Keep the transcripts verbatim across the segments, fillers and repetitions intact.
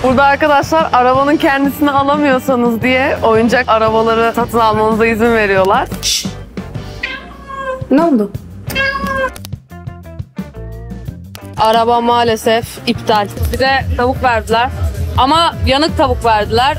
Burada arkadaşlar arabanın kendisini alamıyorsanız diye oyuncak arabaları satın almanıza izin veriyorlar. Şşş. Ne oldu? Araba maalesef iptal. Bize tavuk verdiler ama yanık tavuk verdiler.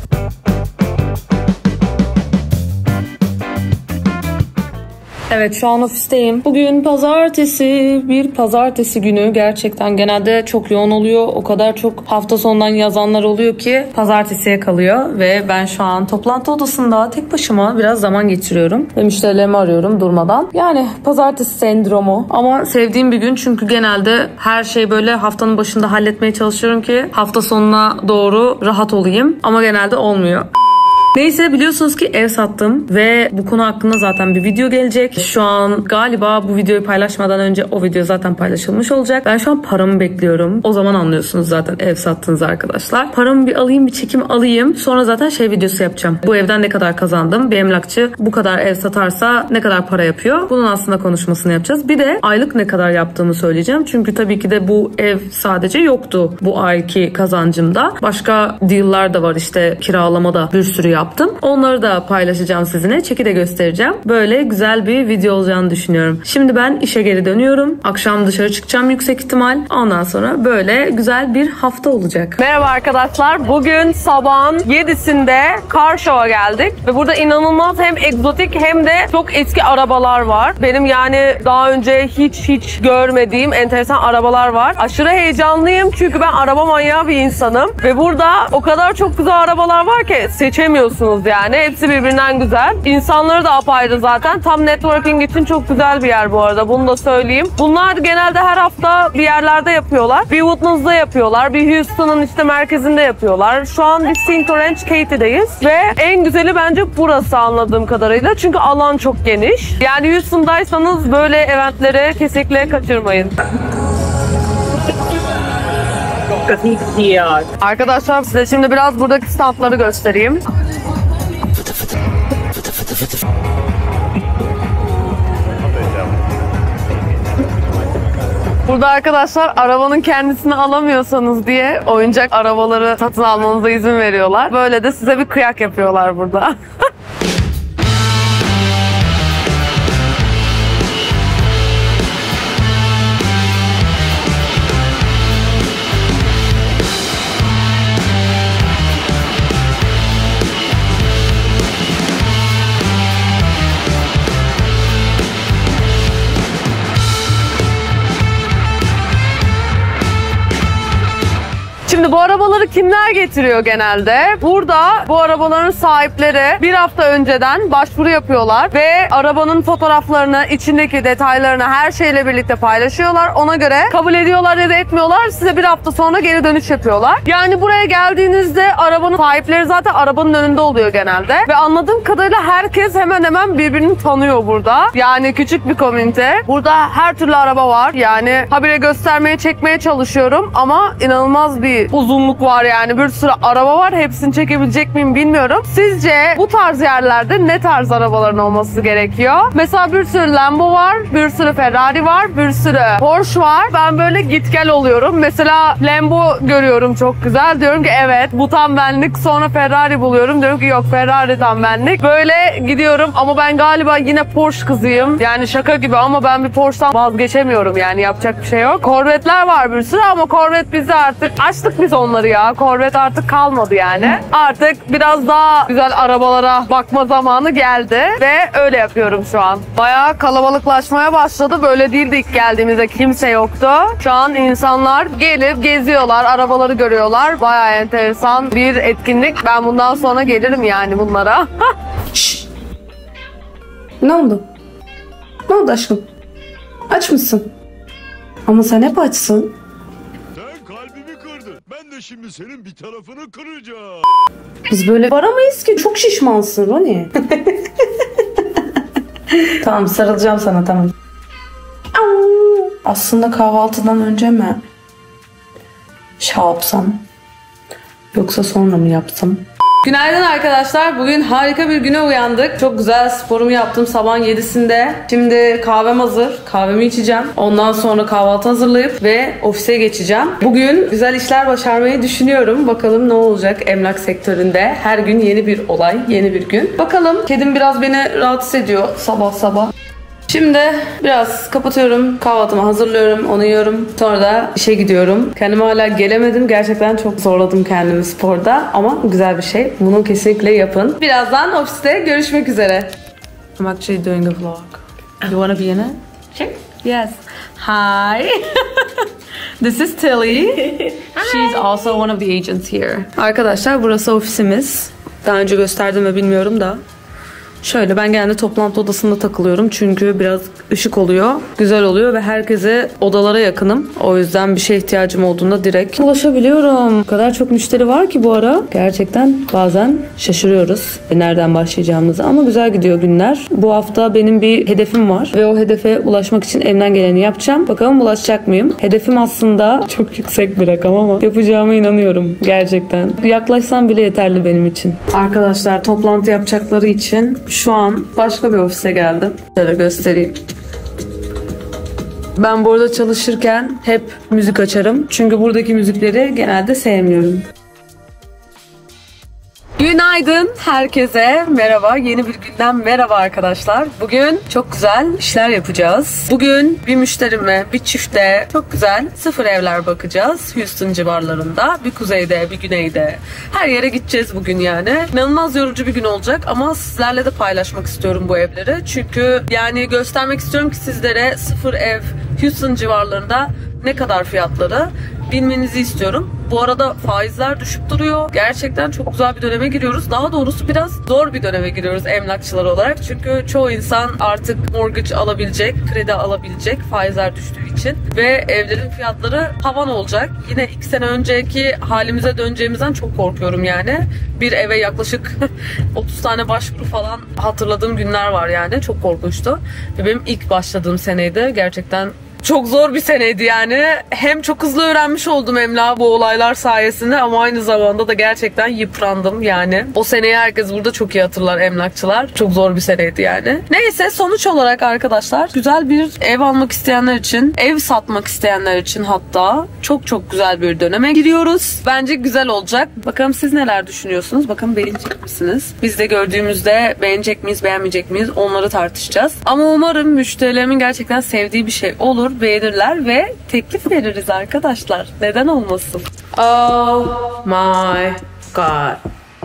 Evet, şu an ofisteyim. Bugün pazartesi, bir pazartesi günü. Gerçekten genelde çok yoğun oluyor. O kadar çok hafta sonundan yazanlar oluyor ki pazartesiye kalıyor. Ve ben şu an toplantı odasında tek başıma biraz zaman geçiriyorum. Ve müşterilerimi arıyorum durmadan. Yani pazartesi sendromu. Ama sevdiğim bir gün, çünkü genelde her şeyi böyle haftanın başında halletmeye çalışıyorum ki hafta sonuna doğru rahat olayım. Ama genelde olmuyor. Neyse, biliyorsunuz ki ev sattım ve bu konu hakkında zaten bir video gelecek. Şu an galiba bu videoyu paylaşmadan önce o video zaten paylaşılmış olacak. Ben şu an paramı bekliyorum. O zaman anlıyorsunuz zaten ev sattınız arkadaşlar. Paramı bir alayım, bir çekim alayım. Sonra zaten şey videosu yapacağım. Bu evden ne kadar kazandım? Bir emlakçı bu kadar ev satarsa ne kadar para yapıyor? Bunun aslında konuşmasını yapacağız. Bir de aylık ne kadar yaptığımı söyleyeceğim. Çünkü tabii ki de bu ev sadece yoktu bu ayki kazancımda. Başka deal'lar da var, işte kiralamada bir sürü yaptım. Onları da paylaşacağım sizinle. Çeki de göstereceğim. Böyle güzel bir video olacağını düşünüyorum. Şimdi ben işe geri dönüyorum. Akşam dışarı çıkacağım yüksek ihtimal. Ondan sonra böyle güzel bir hafta olacak. Merhaba arkadaşlar. Bugün sabahın yedisinde Car Show'a geldik. Ve burada inanılmaz hem egzotik hem de çok eski arabalar var. Benim yani daha önce hiç hiç görmediğim enteresan arabalar var. Aşırı heyecanlıyım çünkü ben araba manyağı bir insanım. Ve burada o kadar çok güzel arabalar var ki seçemiyorsunuz yani. Hepsi birbirinden güzel. İnsanları da apayrı zaten. Tam networking için çok güzel bir yer bu arada. Bunu da söyleyeyim. Bunlar genelde her hafta bir yerlerde yapıyorlar. Bir Woodlands'da yapıyorlar. Bir Houston'ın işte merkezinde yapıyorlar. Şu an biz Cinco Ranch Katie'deyiz. Ve en güzeli bence burası anladığım kadarıyla. Çünkü alan çok geniş. Yani Houston'daysanız böyle eventleri kesinlikle kaçırmayın. Arkadaşlar size şimdi biraz buradaki standları göstereyim. Burada arkadaşlar arabanın kendisini alamıyorsanız diye oyuncak arabaları satın almanıza izin veriyorlar. Böyle de size bir kıyak yapıyorlar burada. Şimdi bu arabaları kimler getiriyor genelde? Burada bu arabaların sahipleri bir hafta önceden başvuru yapıyorlar ve arabanın fotoğraflarını, içindeki detaylarını her şeyle birlikte paylaşıyorlar. Ona göre kabul ediyorlar ya da etmiyorlar. Size bir hafta sonra geri dönüş yapıyorlar. Yani buraya geldiğinizde arabanın sahipleri zaten arabanın önünde oluyor genelde. Ve anladığım kadarıyla herkes hemen hemen birbirini tanıyor burada. Yani küçük bir komünite. Burada her türlü araba var. Yani habire göstermeye, çekmeye çalışıyorum ama inanılmaz bir uzunluk var yani. Bir sürü araba var. Hepsini çekebilecek miyim bilmiyorum. Sizce bu tarz yerlerde ne tarz arabaların olması gerekiyor? Mesela bir sürü Lambo var, bir sürü Ferrari var, bir sürü Porsche var. Ben böyle git gel oluyorum. Mesela Lambo görüyorum çok güzel. Diyorum ki evet bu tam benlik. Sonra Ferrari buluyorum. Diyorum ki yok Ferrari tam benlik. Böyle gidiyorum ama ben galiba yine Porsche kızıyım. Yani şaka gibi ama ben bir Porsche'dan vazgeçemiyorum yani. Yapacak bir şey yok. Corvette'ler var bir sürü ama Corvette bizi artık açtık biz onları ya. Corvette artık kalmadı yani. Artık biraz daha güzel arabalara bakma zamanı geldi ve öyle yapıyorum şu an. Bayağı kalabalıklaşmaya başladı. Böyle değildi ilk geldiğimizde, kimse yoktu. Şu an insanlar gelip geziyorlar, arabaları görüyorlar. Bayağı enteresan bir etkinlik. Ben bundan sonra gelirim yani bunlara. Şşş. Ne oldu? Ne oldu aşkım? Aç mısın? Ama sen hep açsın. Ben de şimdi senin bir tarafını kıracağım. Biz böyle varamayız ki. Çok şişmansın Roni. Tamam sarılacağım sana tamam. Aslında kahvaltıdan önce mi şey yapsam? Yoksa sonra mı yapsam? Günaydın arkadaşlar. Bugün harika bir güne uyandık. Çok güzel sporumu yaptım sabahın yedisinde. Şimdi kahvem hazır. Kahvemi içeceğim. Ondan sonra kahvaltı hazırlayıp ve ofise geçeceğim. Bugün güzel işler başarmayı düşünüyorum. Bakalım ne olacak emlak sektöründe. Her gün yeni bir olay, yeni bir gün. Bakalım. Kedim biraz beni rahatsız ediyor sabah sabah. Şimdi biraz kapatıyorum, kahvaltımı hazırlıyorum, onu yiyorum. Sonra da işe gidiyorum. Kendime hala gelemedim. Gerçekten çok zorladım kendimi sporda. Ama güzel bir şey. Bunu kesinlikle yapın. Birazdan ofiste görüşmek üzere. I'm actually doing a vlog. You wanna be in it? Sure. Yes. Hi. This is Tilly. She's also one of the agents here. Arkadaşlar burası ofisimiz. Daha önce gösterdim mi bilmiyorum da. Şöyle ben genelde toplantı odasında takılıyorum çünkü biraz ışık oluyor, güzel oluyor ve herkese odalara yakınım. O yüzden bir şeye ihtiyacım olduğunda direkt ulaşabiliyorum. O kadar çok müşteri var ki bu ara. Gerçekten bazen şaşırıyoruz nereden başlayacağımızı ama güzel gidiyor günler. Bu hafta benim bir hedefim var ve o hedefe ulaşmak için elimden geleni yapacağım. Bakalım ulaşacak mıyım? Hedefim aslında çok yüksek bir rakam ama yapacağıma inanıyorum gerçekten. Yaklaşsam bile yeterli benim için. Arkadaşlar toplantı yapacakları için şu an başka bir ofise geldim. Şöyle göstereyim. Ben burada çalışırken hep müzik açarım. Çünkü buradaki müzikleri genelde sevmiyorum. Günaydın herkese. Merhaba. Yeni bir günden merhaba arkadaşlar. Bugün çok güzel işler yapacağız. Bugün bir müşterime, bir çifte çok güzel sıfır evler bakacağız. Houston civarlarında. Bir kuzeyde, bir güneyde. Her yere gideceğiz bugün yani. İnanılmaz yorucu bir gün olacak ama sizlerle de paylaşmak istiyorum bu evleri. Çünkü yani göstermek istiyorum ki sizlere sıfır ev Houston civarlarında ne kadar fiyatları bilmenizi istiyorum. Bu arada faizler düşüp duruyor. Gerçekten çok güzel bir döneme giriyoruz. Daha doğrusu biraz zor bir döneme giriyoruz emlakçılar olarak. Çünkü çoğu insan artık mortgage alabilecek, kredi alabilecek faizler düştüğü için. Ve evlerin fiyatları tavan olacak. Yine iki sene önceki halimize döneceğimizden çok korkuyorum yani. Bir eve yaklaşık otuz tane başvuru falan hatırladığım günler var yani. Çok korkunçtu. Ve benim ilk başladığım seneydi. Gerçekten çok zor bir seneydi yani. Hem çok hızlı öğrenmiş oldum emlak bu olaylar sayesinde ama aynı zamanda da gerçekten yıprandım yani. O seneyi herkes burada çok iyi hatırlar emlakçılar. Çok zor bir seneydi yani. Neyse sonuç olarak arkadaşlar güzel bir ev almak isteyenler için, ev satmak isteyenler için hatta çok çok güzel bir döneme giriyoruz. Bence güzel olacak. Bakalım siz neler düşünüyorsunuz? Bakalım beğenecek misiniz? Biz de gördüğümüzde beğenecek miyiz, beğenmeyecek miyiz? Onları tartışacağız. Ama umarım müşterilerimin gerçekten sevdiği bir şey olur. Beğenirler ve teklif veririz arkadaşlar. Neden olmasın? Oh my god.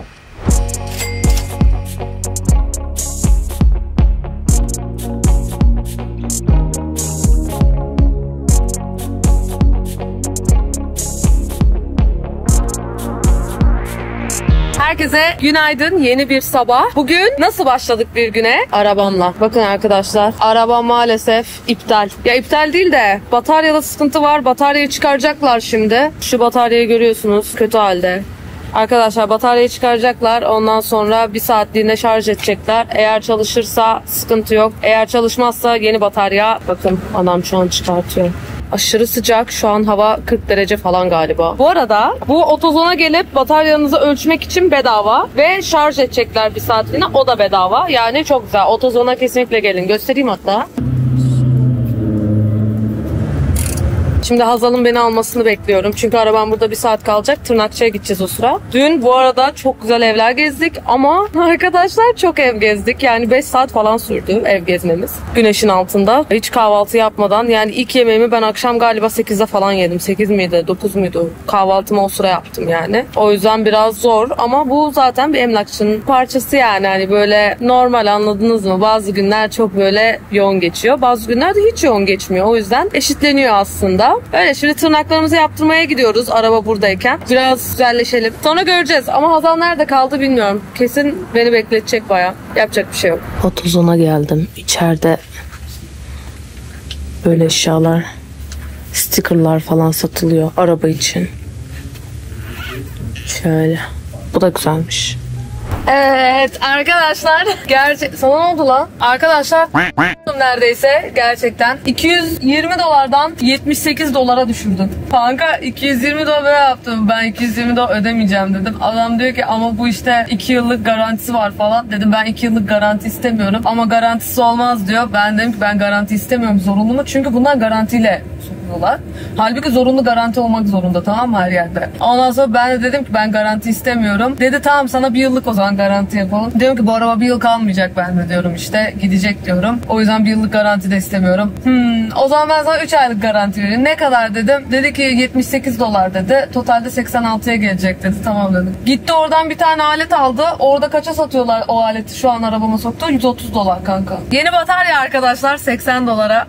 Herkese günaydın. Yeni bir sabah. Bugün nasıl başladık bir güne? Arabamla. Bakın arkadaşlar. Arabam maalesef iptal. Ya iptal değil de bataryada sıkıntı var. Bataryayı çıkaracaklar şimdi. Şu bataryayı görüyorsunuz. Kötü halde. Arkadaşlar bataryayı çıkaracaklar. Ondan sonra bir saatliğine şarj edecekler. Eğer çalışırsa sıkıntı yok. Eğer çalışmazsa yeni batarya. Bakın adam şu an çıkartıyor. Aşırı sıcak. Şu an hava kırk derece falan galiba. Bu arada bu otozona gelip bataryanızı ölçmek için bedava ve şarj edecekler bir saatliğine. O da bedava. Yani çok güzel. Otozona kesinlikle gelin. Göstereyim hatta. Şimdi Hazal'ın beni almasını bekliyorum. Çünkü arabam burada bir saat kalacak. Tırnakçıya gideceğiz o sıra. Dün bu arada çok güzel evler gezdik ama arkadaşlar çok ev gezdik. Yani beş saat falan sürdü ev gezmemiz. Güneşin altında. Hiç kahvaltı yapmadan. Yani ilk yemeğimi ben akşam galiba sekizde falan yedim. sekiz miydi? dokuz muydu? Kahvaltımı o sıra yaptım yani. O yüzden biraz zor ama bu zaten bir emlakçının parçası yani. Hani böyle normal, anladınız mı? Bazı günler çok böyle yoğun geçiyor. Bazı günler de hiç yoğun geçmiyor. O yüzden eşitleniyor aslında. Öyle şimdi tırnaklarımızı yaptırmaya gidiyoruz araba buradayken. Biraz güzelleşelim. Sonra göreceğiz ama Hazal nerede kaldı bilmiyorum. Kesin beni bekletecek bayağı. Yapacak bir şey yok. Otozona geldim. İçeride böyle eşyalar, stickerlar falan satılıyor araba için. Şöyle. Bu da güzelmiş. Evet arkadaşlar. Gerçek... Sana ne oldu lan? Arkadaşlar neredeyse gerçekten. iki yüz yirmi dolardan yetmiş sekiz dolara düşürdüm. Kanka iki yüz yirmi dolar böyle yaptım. Ben iki yüz yirmi dolar ödemeyeceğim dedim. Adam diyor ki ama bu işte iki yıllık garantisi var falan. Dedim ben iki yıllık garanti istemiyorum. Ama garantisi olmaz diyor. Ben dedim ki ben garanti istemiyorum. Zorunlu mu? Çünkü bunlar garantiyle sokuyorlar. Halbuki zorunlu garanti olmak zorunda, tamam mı, her yerde. Ondan sonra ben de dedim ki ben garanti istemiyorum. Dedi tamam sana bir yıllık o zaman garanti yapalım. Diyorum ki bu araba bir yıl kalmayacak bende diyorum işte. Gidecek diyorum. O yüzden bir yıllık garanti de istemiyorum. Hmm, o zaman ben sana üç aylık garanti vereyim. Ne kadar dedim. Dedi ki yetmiş sekiz dolar dedi. Totalde seksen altıya gelecek dedi. Tamam dedim. Gitti oradan bir tane alet aldı. Orada kaça satıyorlar o aleti, şu an arabama soktu? yüz otuz dolar kanka. Yeni batarya arkadaşlar seksen dolara.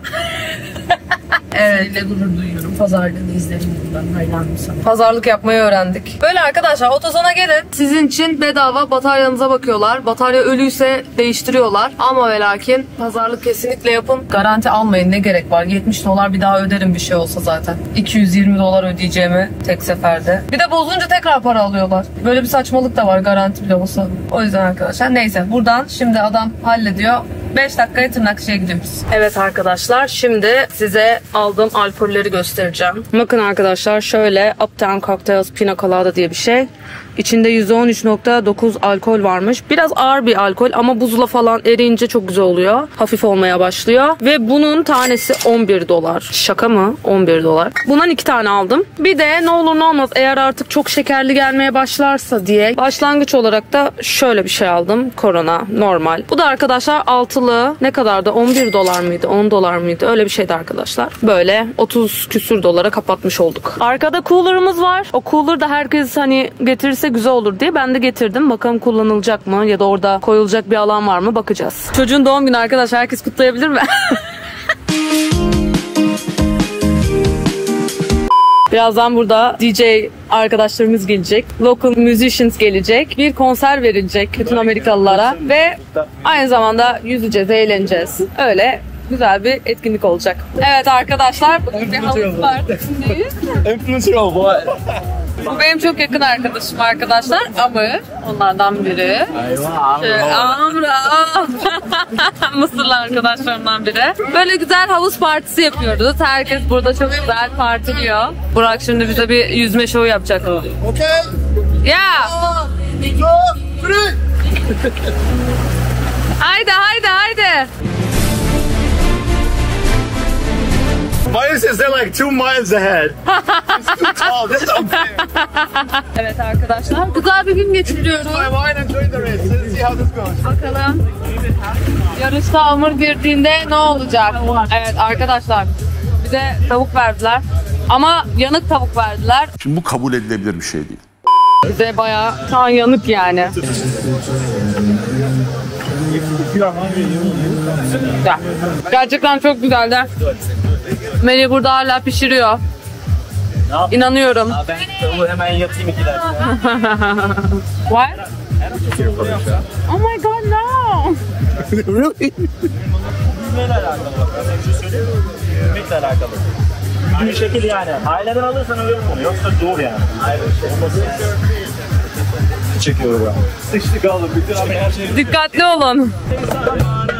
Evet. Seninle gurur duyuyorum. Pazarlığını izlerim buradan. Hayranım sana. Pazarlık yapmayı öğrendik. Böyle arkadaşlar Otosan'a gelin. Sizin için bedava bataryanıza bakıyorlar. Batarya ölüyse değiştiriyorlar. Ama ve lakin pazarlık kesinlikle yapın. Garanti almayın, ne gerek var? yetmiş dolar bir daha öderim bir şey olsa zaten. iki yüz yirmi dolar ödeyeceğimi tek seferde. Bir de bozunca tekrar para alıyorlar. Böyle bir saçmalık da var garanti bile olsa. O yüzden arkadaşlar neyse buradan şimdi adam hallediyor. beş dakikaya Tırnakçı'ya gidiyoruz. Evet arkadaşlar şimdi size aldığım alkolleri göstereceğim. Bakın arkadaşlar şöyle Uptown Cocktails Pina Colada diye bir şey. İçinde yüzde on üç nokta dokuz alkol varmış. Biraz ağır bir alkol ama buzla falan eriyince çok güzel oluyor. Hafif olmaya başlıyor. Ve bunun tanesi on bir dolar. Şaka mı? on bir dolar. Bundan iki tane aldım. Bir de ne olur ne olmaz eğer artık çok şekerli gelmeye başlarsa diye başlangıç olarak da şöyle bir şey aldım. Corona normal. Bu da arkadaşlar altılı. Ne kadardı? on bir dolar mıydı? on dolar mıydı? Öyle bir şeydi arkadaşlar. Böyle otuz küsür dolara kapatmış olduk. Arkada cooler'ımız var. O cooler da herkes hani getirirse güzel olur diye ben de getirdim. Bakalım kullanılacak mı ya da orada koyulacak bir alan var mı bakacağız. Çocuğun doğum günü arkadaşlar, herkes kutlayabilir mi? Birazdan burada D J arkadaşlarımız gelecek. Local musicians gelecek. Bir konser verilecek bütün Amerikalılara ve aynı zamanda yüzeceğiz, eğleneceğiz. Öyle güzel bir etkinlik olacak. Evet arkadaşlar, bugün bir havuz partisindeyiz. Influencer or what? Bu benim çok yakın arkadaşım arkadaşlar. Amr onlardan biri. Şöyle, Amra. Mısırlı arkadaşlarımdan biri. Böyle güzel havuz partisi yapıyoruz. Herkes burada çok güzel partiliyor. Burak şimdi bize bir yüzme şovu yapacak. Okay. Yeah. Two, three. Haydi haydi haydi. Why is this? They're like two miles ahead. It's too tall. This is unfair. Evet arkadaşlar, güzel bir gün geçiriyoruz. I want to enjoy the race. Let's see how this goes. Bakalım yarışta Amr girdiğinde ne olacak? Evet arkadaşlar, bize tavuk verdiler. Ama yanık tavuk verdiler. Şimdi bu kabul edilebilir bir şey değil. Bize bayağı şu an yanık yani. Güzel. Gerçekten çok güzeldi. Melih burada hala pişiriyor. İnanıyorum. Ben tavuğu hemen yatayım iki dakika. What? Oh my god, no! Really? Yüzmeyle alakalı bak. Ben sana bir şey söyleyeyim mi? Yüzmekle alakalı. Bir şekil yani. Aileden alırsan öyle olur. Yoksa zor yani. Aynen. Çekiyorum ben. Sıçtık oğlum. Bütün abi her şey. Dikkatli olun.